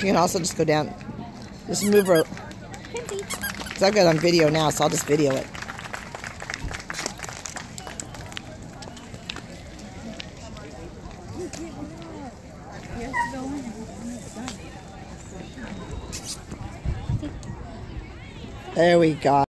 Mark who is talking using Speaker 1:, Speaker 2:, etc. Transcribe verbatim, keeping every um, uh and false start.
Speaker 1: You can also just go down. Just move her. Because I've got it on video now, so I'll just video it. There we go.